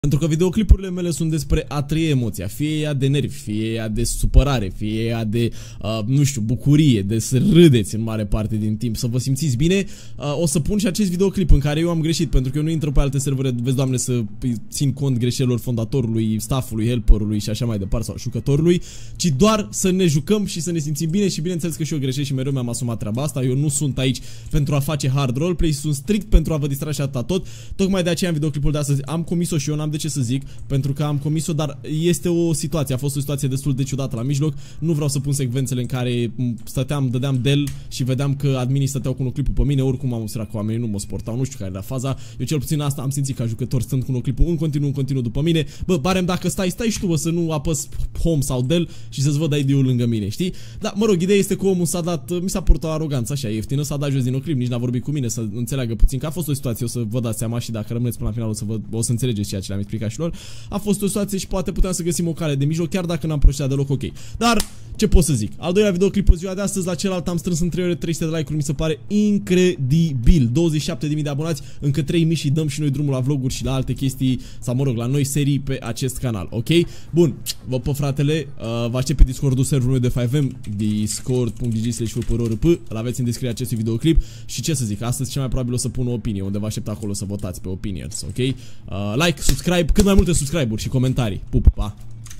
Pentru că videoclipurile mele sunt despre a trăi emoția, fie ea de nervi, fie ea de supărare, fie ea de, nu știu, bucurie, de să râdeți în mare parte din timp, să vă simțiți bine. O să pun și acest videoclip în care eu am greșit, pentru că eu nu intru pe alte servere, vezi, Doamne, să țin cont greșelilor fondatorului, staffului, helperului și așa mai departe, sau jucătorului, ci doar să ne jucăm și să ne simțim bine. Și bineînțeles că și eu greșesc și mereu mi-am asumat treaba asta. Eu nu sunt aici pentru a face hard roleplay, sunt strict pentru a vă distra și atâta tot. Tocmai de aceea în videoclipul de astăzi am comis-o și eu, n-am de ce să zic, pentru că am comis-o, dar este o situație, a fost o situație destul de ciudată la mijloc. Nu vreau să pun secvențele în care stăteam, dădeam del și vedeam că adminii stăteau cu noclipul pe mine, oricum am observat că oamenii nu mă sportau, nu știu care era faza. Eu cel puțin asta am simțit ca jucător, stând cu noclipul în continuu după mine. Bă, barem dacă stai și tu, bă, să nu apăs home sau del și să-ți văd ID-ul lângă mine, știi? Dar, mă rog, ideea este că omul s-a dat, mi s-a purtat o aroganță așa ieftină, s-a dat jos din noclip, nici n-a vorbit cu mine să înțeleagă puțin că a fost o situație, o să vă dați seama și dacă rămâneți până la final o să înțelegeți ceea ce le-am explicat și lor. A fost o situație și poate puteam să găsim o cale de mijloc, chiar dacă n-am procedat deloc ok. Dar, ce pot să zic? Al doilea videoclip pe ziua de astăzi, la celălalt am strâns în 3 ore 300 de like-uri, mi se pare incredibil. 27.000 de abonați, încă 3.000 și dăm și noi drumul la vloguri și la alte chestii, sau mă rog, la noi serii pe acest canal, ok? Bun, vă pă fratele, vă aștept pe Discord-ul serverului de 5M, discord.gg/furorp, îl aveți în descrierea acestui videoclip. Și ce să zic, astăzi cel mai probabil o să pun o opinie, unde vă aștept acolo să votați pe opinions, ok? Like, subscribe, cât mai multe subscribe-uri și comentarii. Pup, pa!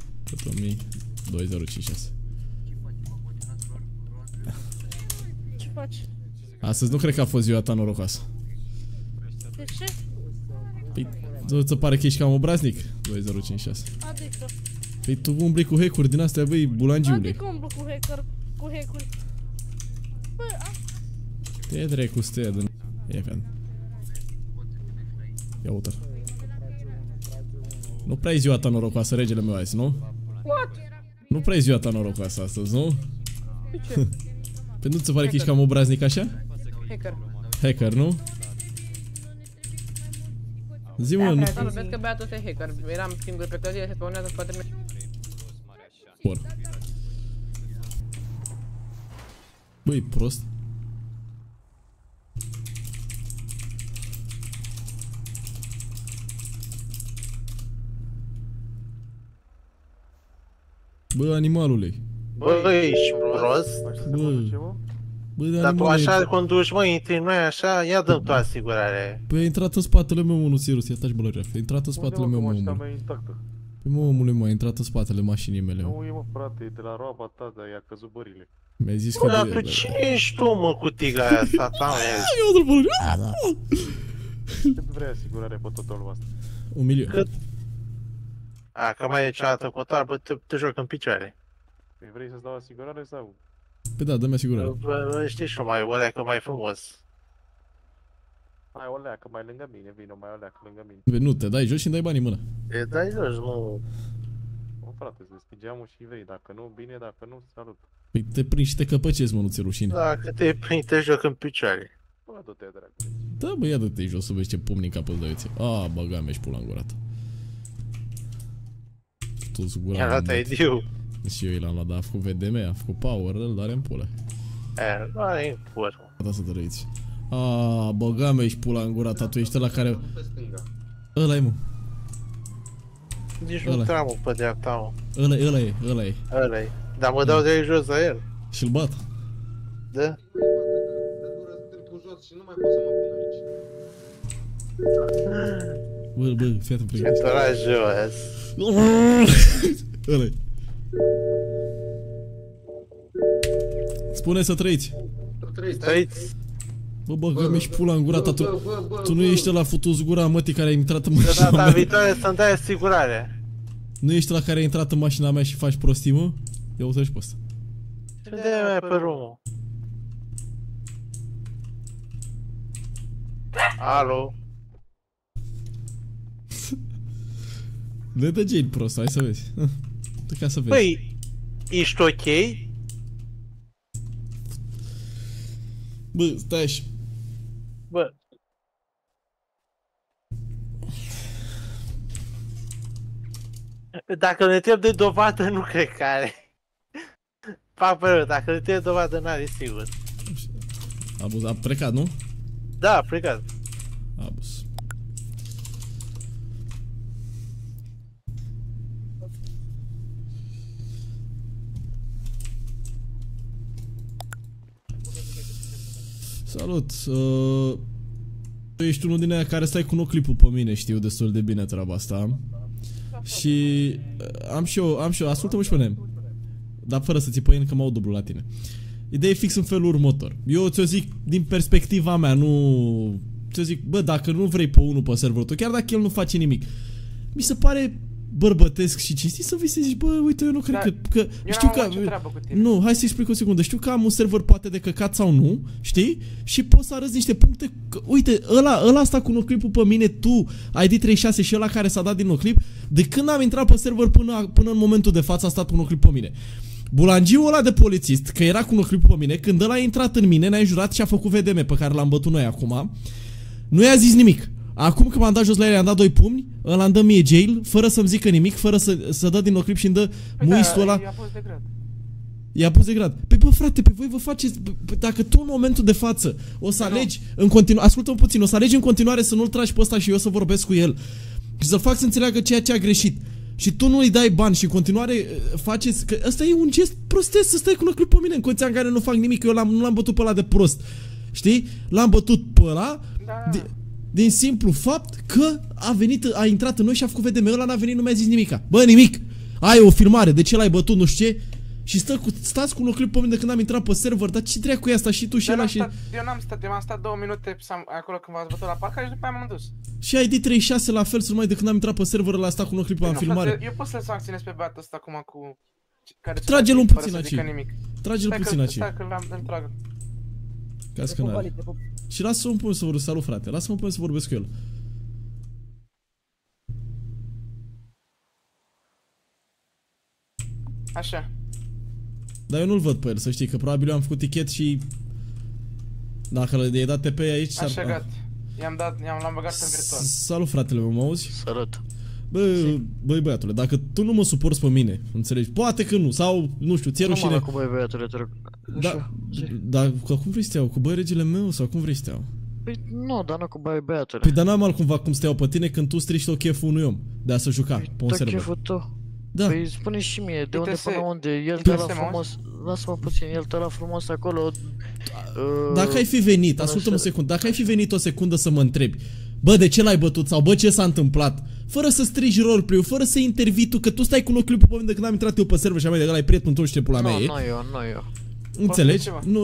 2056. Ce faci? Astăzi nu cred că a fost ziua ta norocoasă. De ce? Păi, ți pare că ești cam obraznic? 2056. Adică? Păi tu umbli cu hack-uri din astea, băi, bulangiule. Adică umblu cu hack-uri. Bă, Te dracu, stea din... Ia uite-l. Nu prea e ziua ta norocoasă, regele meu azi, nu? what? Nu prea e ziua ta norocoasă astăzi, nu? De ce? Păi nu ți pare că ești cam obraznic așa? Hacker. Hacker, nu? Zi-mă, nu... Da, vezi că băiatul ăsta e hacker. Eram singur pe clădire, se spawnează în spatele meu. Bun. Băi, prost. Bă, animalule. Bă, ești prost? Bă, Dar tu așa conduci, mă, intri noi așa, ia dăm tu asigurare. Păi a intrat în spatele meu, mă, nu ți-e rus, ia taci, bă, la a intrat în spatele meu, mă, omule. Păi, mă, omule, mă, a intrat în spatele mașinii mele. Nu e, mă, frate, e de la roaba ta, dar i-a căzut bările. Mi-ai zis Bă, că... dar tu cine ești tu, mă, cu tiga aia, satan, Ia-o-l, bă, Cât vrei asigurare pe totalul ăsta? 1.000.000. Cât? A, că mai e cealaltă cotar, bă, te joc în picioare. Păi vrei să-ți dau asigurare sau? Păi da, dă-mi asigurare. Bă, știi și mai, o leacă mai frumos. Hai o leacă mai lângă mine, vino mai o leacă lângă mine. Bă, nu, te dai jos și îmi dai banii în mână. E, dai jos, nu. Mă, frate, îți deschid geamul și vrei, dacă nu, bine, dacă nu, salut. Păi te prind și te căpăcezi, mă, nu ți-e rușine. Dacă te prind, te joc în picioare. Bă, du-te, dragă. Da, bă, ia dă-te jos să vezi ce pumni în capul de ție. A, băga mea și pula în gura ta. Toți gura Ia mea. dat ID-ul. Și eu l-am luat, dar a făcut VDM, a făcut power, îl are în pula. E, nu are import. Gata să te răiți. A, băga mea și pula în gura ta, tu ești ăla care... Ăla e, mă. Nici nu tramă pe dreapta, mă. Ăla e. Ăla-i. Dar mă dau de jos la el. Și-l bat. Da? Bă, fii atent, pregătește. Centura jos. Ăla-i. Spune să trăiți. Trăiți. Bă, băga-mi și pula în gura ta, tu nu ești ăla futu-ți gura mătii care a intrat în mașina Data mea. viitoare să-mi dai asigurare. Nu ești ăla care a intrat în mașina mea și faci prostii, mă? Ia uite și pe ăsta. Dă-mi mai pe rumul. Alo? Ne dă Jane prost, hai să vezi. Ca să vezi. Păi, ești ok? Bă, stai așa. Bă. Dacă ne trebuie de dovadă, nu cred că are. Fac pe rău, dacă ne trebuie de dovadă, n-are sigur. A plecat, nu? Da, a plecat. Abuz. Salut. Tu ești unul din aia care stai cu noclipul pe mine, știu destul de bine treaba asta. Și am și eu, ascultă-mă și pe mine. Dar fără să ți păieni că mă aud dublu la tine. Ideea e fix în felul următor. Eu ți-o zic din perspectiva mea, nu... Ți-o zic, bă, dacă nu vrei pe unul pe serverul tău, chiar dacă el nu face nimic, mi se pare bărbătesc și cinstit să vii să zici, bă, uite, eu nu cred că știu că... Nu, hai să explic o secundă. Știu că am un server poate de căcat sau nu, știi? Și poți să arăți niște puncte, că, uite, ăla asta cu noclipul pe mine, tu, ID36 și ăla care s-a dat din noclip, de când am intrat pe server până în momentul de față a stat cu noclip pe mine. Bulangiul ăla de polițist, că era cu noclipul pe mine, când ăla a intrat în mine, ne-a înjurat și a făcut VDM pe care l-am bătut noi acum, nu i-a zis nimic. Acum că m-am dat jos la el, i-am dat 2 pumni, ăla îmi dă mie jail, fără să-mi zică nimic, fără să dă din noclip și îmi dă muistul ăla. I-a pus de grad. I-a pus de grad. Păi bă frate, pe voi vă faceți, dacă tu în momentul de față o să alegi în continuare, ascultă-mă puțin, o să alegi în continuare să nu-l tragi pe ăsta și eu să vorbesc cu el și să-l fac să înțeleagă ceea ce a greșit și tu nu îi dai bani și în continuare faceți, că ăsta e un gest prostesc, să stai cu noclip pe mine în condiția în care nu fac nimic, că eu nu l-am bătut pe ăla de prost. Știi? L-am bătut pe ăla din simplu fapt că a intrat în noi și a făcut VDM. Ăla n-a venit, nu mi-a zis nimica. Bă, nimic! Ai o filmare, de ce l-ai bătut, nu știu ce? Și stați cu un clip pe mine de când am intrat pe server, dar ce treacă cu asta și tu și ăla și... Eu n-am stat, eu am stat 2 minute acolo când v-ați bătut la parcare și după aia m-am dus. Și ID36 la fel, numai de când am intrat pe server, ăla a stat cu un clip în filmare. Eu pot să-l sancționez pe băiatul ăsta acum cu... Trage-l un puțin aici. Trage-l puțin aici. Stai că l-am trag. Caz că n-are. Și lasă-mă până să vorbesc, salut frate, lasă-mă până să vorbesc cu el. Așa. Dar eu nu-l văd pe el, să știi, că probabil eu am făcut tichet și... Dacă i-ai dat TP aici... Așa, gata. L-am băgat în virtual. Salut fratele meu, mă auzi? Salut. Băi băiatule, dacă tu nu mă suporți pe mine, înțelegi? Poate că nu, sau nu știu, ți-e rușine. Cu băi băiatule, te rog. Da, cum vrei să te iau? Cu băi regele meu sau cum vrei să te iau? Păi nu, dar nu cu băi băiatule. Păi dar n-am altcumva cum să te iau pe tine când tu strici tot cheful unui om de a se juca pe un server. Cheful tău. Da. Păi spune și mie, de unde până unde, el te-a frumos, lasă-mă puțin, el te-a frumos acolo. Dacă ai fi venit, ascultă-mă o secundă, dacă ai fi venit o secundă să mă întrebi, bă, de ce l-ai bătut sau bă, ce s-a întâmplat, fără să strigi roleplay-ul, fără să intervii tu, că tu stai cu noclipul pe mine de când am intrat eu pe server și am mai de ăla e prietenul tău și ce pula mea e. Nu eu. Înțelegi? Nu,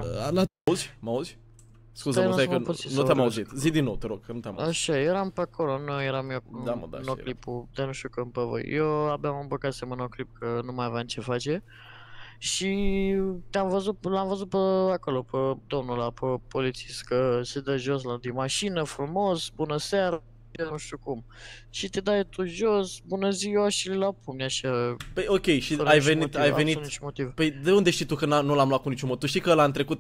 Mă auzi? Scuză-mă, stai că nu te-am auzit. Zi din nou, te rog, că nu te-am auzit. Așa, eram pe acolo, nu eram eu cu noclipul, de nu știu când pe voi. Eu abia mă îmbăcasem în noclip că nu mai aveam ce face. Și l-am văzut pe acolo, pe domnul ăla, pe polițist, că se dă jos din mașină, frumos, bună seara, nu știu cum. Și te dai tu jos, bună ziua și la pumni, așa. Păi ok, și ai venit, păi de unde știi tu că nu l-am luat cu niciun motiv? Tu știi că ăla în trecut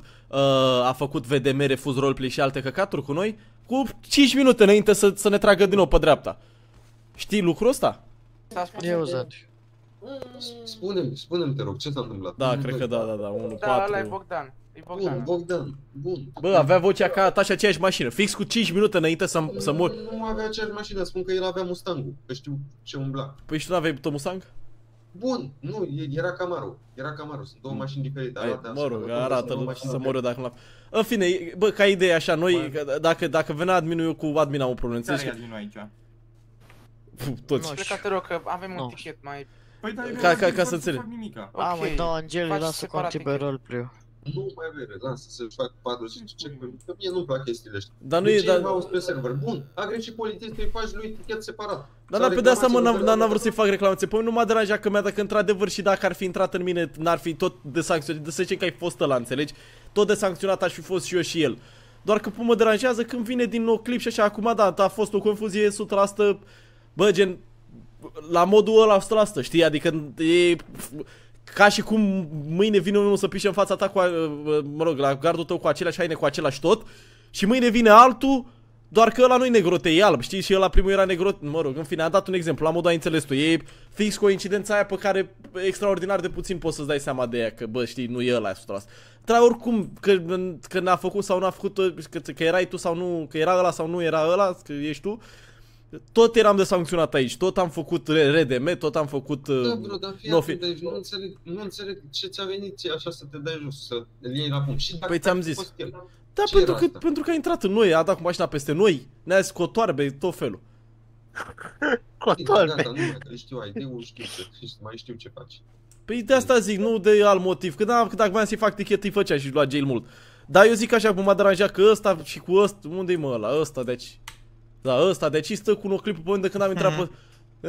a făcut VDM, refuz roleplay și alte căcaturi cu noi? Cu 5 minute înainte să ne tragă din nou pe dreapta. Știi lucrul ăsta? Eu Zandi. Spune-mi, te rog, ce s-a întâmplat? Da, cred că da, 1-4. Da, ăla e Bogdan. Bun. Bă, avea vocea ca ta și aceeași mașină, fix cu 5 minute înainte să mor. Nu avea aceeași mașină, spun că el avea Mustang-ul, că știu ce umbla. Păi și tu n-aveai tot Mustang? Bun, nu, era Camaro, sunt două mașini diferite. Mă rog, arată-l să mor eu dacă n-am. În fine, bă, ca idee așa, noi, dacă venea adminul, eu cu admin am o problemă, înțelegi? Care e adminul aici? Toți. Pleca, te rog, că avem un tichet mai... Păi da, ca să înțeleg. Mă dau Angeli, lasă contribuie roleplay-ul. Nu mai vede, lasă să-și fac 40 ce, că mie nu-mi plac chestiile astea. Dar nu e, dar... pe server, bun, a greșit polițistul, îi faci lui tichet separat. Dar pe de asta mă, n-am vrut să-i fac reclamație, pe mine nu m-a deranjat că dacă într-adevăr și dacă ar fi intrat în mine, n-ar fi tot de sancționat, de să zicem că ai fost ăla, înțelegi? Tot de sancționat aș fi fost și eu și el. Doar că mă deranjează când vine din nou clip și așa, acum da, a fost o confuzie 100%, bă, gen, la modul ăla 100%, știi? Adică e... Ca și cum mâine vine unul să pișe în fața ta cu, mă rog, la gardul tău cu aceleași haine, cu același tot. Și mâine vine altul, doar că ăla nu-i negrote, e alb, știi? Și ăla primul era negrot, mă rog, în fine, am dat un exemplu, la modul ai înțeles tu. E fix coincidența aia pe care extraordinar de puțin poți să-ți dai seama de ea, că bă, știi, nu e ăla 100%. Dar oricum, că n-a făcut sau n-a făcut, că erai tu sau nu, că era ăla sau nu era ăla, că ești tu. Tot eram de sancționat aici, tot am făcut RDM, tot am făcut... Da, bro, dar fii atent, deci nu înțeleg ce ți-a venit ție așa să te dai jos, să îl iei la punct. Și dacă Păi ți-am ar fi zis. fost el, Da, ce era asta? pentru că a intrat în noi, a dat cu mașina peste noi, ne-a zis cotoarbe, tot felul. Cotorbe. Gata, nu mai, că știu ID-ul, mai știu ce faci. Păi de asta zic, nu de alt motiv, că dacă voiam să-i fac tichetă, îi făcea și lua jail mult. Dar eu zic așa, cum m-a deranjat că ăsta și cu ăsta, unde-i mă ăla, ăsta deci... Da, ăsta deci stă cu un clipul pe mine de când am intrat pe...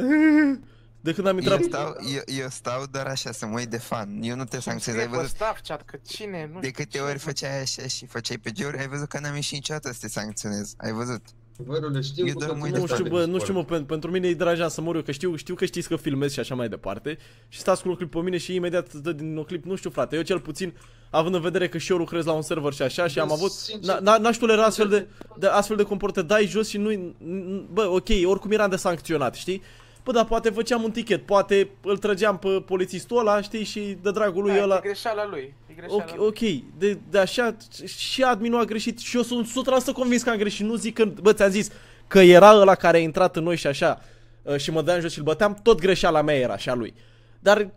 De când am intrat... Eu stau doar așa să mă uit de fan. Eu nu te sancționez, ai văzut? Staff chat, că cine, nu De știu câte ce, ori făceai așa și făceai pe geuri, ai văzut că n-am ieșit niciodată să te sancționez. Ai văzut? Vărule, știu Eu că doar tot mă uit timpul Nu știu, stai bă, pe nu știu, Discord. pentru mine e deranjant să mor eu, că știu că știți că filmez și așa mai departe. Și stați cu un clip pe mine și imediat dă din un clip, nu știu frate, eu cel puțin, având în vedere că și eu lucrez la un server și așa și Bă, am avut, sincer- n-aș tolera astfel de comporte, dai jos și nu, bă, ok, oricum eram de sancționat, știi? Bă, dar poate făceam un tichet, poate îl trăgeam pe polițistul ăla, știi, și de dragul lui ăla. E greșeala lui, e greșeala lui. Ok, de așa, și adminul a greșit și eu sunt 100% convins că am greșit, nu zic că, bă, ți-am zis că era ăla care a intrat în noi și așa și mă dădeam jos și îl băteam, tot greșeala mea era și a lui. Dar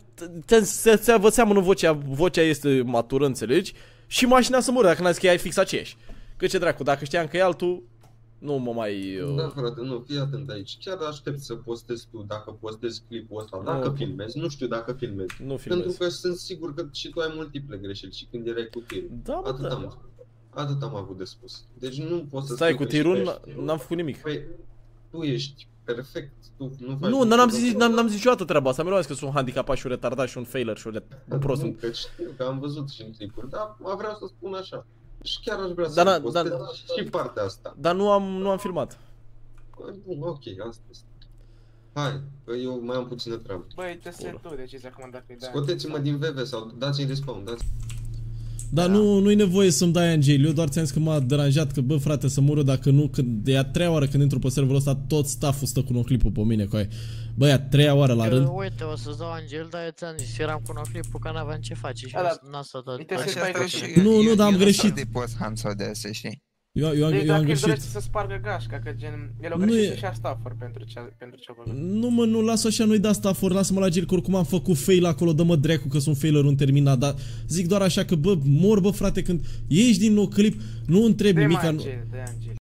vă seamănă vocea este matură, înțelegi? Și mașina să mură dacă n-a zis că ea e fix aceeași. Că ce dracu, dacă știam că e altul, nu mă mai... Da, frate, nu, fii atent aici. Chiar aștept să postezi tu, dacă postezi clipul ăsta, dacă filmezi, nu știu dacă filmezi. Nu filmez. Pentru că sunt sigur că și tu ai multiple greșeli și când erai cu tirul. Da, bă, Atât am avut de spus. Deci nu poți să stai, spui cu că tirul ești- n-am făcut nimic. Păi, tu ești perfect, tu nu faci... Nu, n-am zis niciodată treaba asta, mereu am zis că sunt handicapat și un retardat și un failer și un prost. Nu, că știu, că am văzut și în clipuri, dar vreau să spun așa. Și chiar aș vrea Dar să postez și partea asta. Dar nu am filmat. Bun, ok, asta este. Hai, că eu mai am puțină treabă. Băi, te se tu decizi acum dacă îi dai. Scoteți-mă din VV sau dați-mi respawn, dați. Dar nu-i nevoie să-mi dai Angel, eu doar ți-am zis că m-a deranjat, că bă frate să mură dacă nu, că de a treia oară când intru pe serverul ăsta tot staff-ul stă cu un clipul pe mine, coi. Bă, a treia oară la rând. Uite, o să-ți dau Angel, dar eu ți-am zis, eram cu clipul că n-aveam ce face și Da, n-a stat tot. uite, Așa să dai stau greșit. și Nu, dar am eu greșit. Nu stau de post-hunt sau de astea, știi? Eu am Deci dacă îi greșit. dorește să spargă gașca, că gen, el o Nu greșit e- și a staffer pentru ce a făcut. Nu mă, nu, las-o așa, nu-i da staff-uri, lasă-mă la gel, că oricum am făcut fail acolo, dă-mă dracu că sunt failer un terminat, dar zic doar așa că bă, mor bă frate când ieși din nou clip, nu întrebi Dă-i nimic. mai Angel, dă-i Angel.